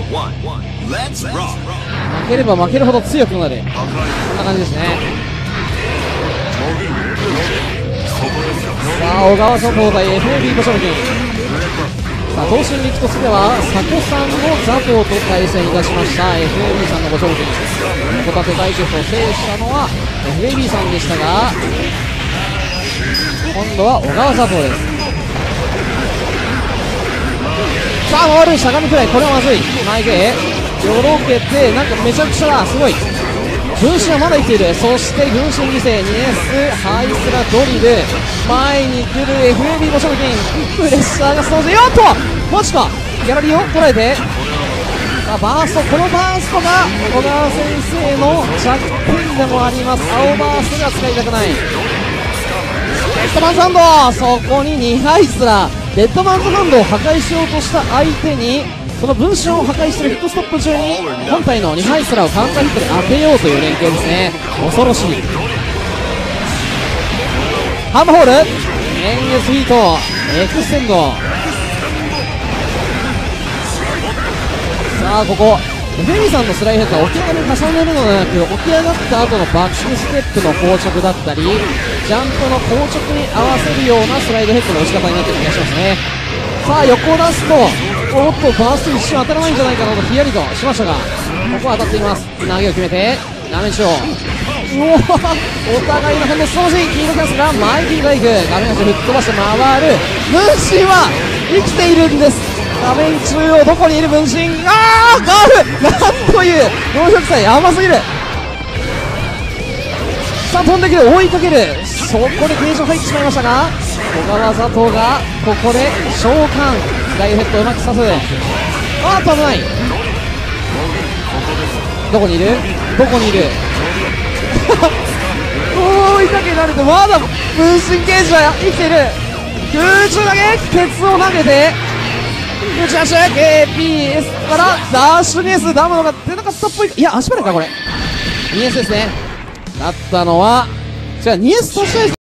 負ければ負けるほど強くなる、こんな感じですね。さあ小川佐藤対 FAB 小将軍。さあ東進力とすれば佐古さんの佐藤と対戦いたしました FAB さんのご将軍。ホタテ対決を制したのは FAB さんでしたが、今度は小川佐藤です。さあ回るしゃがみくらい、これはまずい。前へよろけて、なんかめちゃくちゃだ、すごい。分身はまだ生きている。そして分身犠牲、ニエス、ハイスラ、ドリル、前に来る FAB の商品、プレッシャーがすさまじい。よっとマジか、ギャラリーを捉えて、さあバースト、このバーストが小川先生の弱点でもあります。青バーストが使いたくない。デッドマンズハンド、そこに2ハイスラ、デッドマンズハンドを破壊しようとした相手にその分身を破壊するヒットストップ中に本体の2ハイスラをカウンターヒットで当てようという連携ですね。恐ろしい。ハンマーホール、エンゲスヒート、エクステンド。さあここフェミさんのスライドヘッドは起き上がりに重ねるのではなく、起き上がった後のバックステップの硬直だったりジャンプの硬直に合わせるようなスライドヘッドの打ち方になってる気がしますね。さあ横を出すと、おっとバースト一瞬当たらないんじゃないかなとヒヤリとしましたが、ここは当たっています。投げを決めてダメージを、お互いの反応すさまじい。黄色キャンセルがマイティーバイク、画面端吹っ飛ばして回る。分身は生きているんです。画面中央どこにいる分身、あーガーフ、なんという400歳、やばすぎる。さあ飛んでくる、追いかける、そこで形状入ってしまいましたが、小川佐藤がここで召喚、スライドヘッドをうまく刺す。あーっと危ない。どこにいるどこにいる追いかけられて、まだ分身ゲージは生きている。空中投げ、ケツを投げて打ち出し KPS からダッシュニエス、ダムのが出なかったっぽい。いや足払いかこれ、ニエスですね。勝ったのはじゃあニエスとして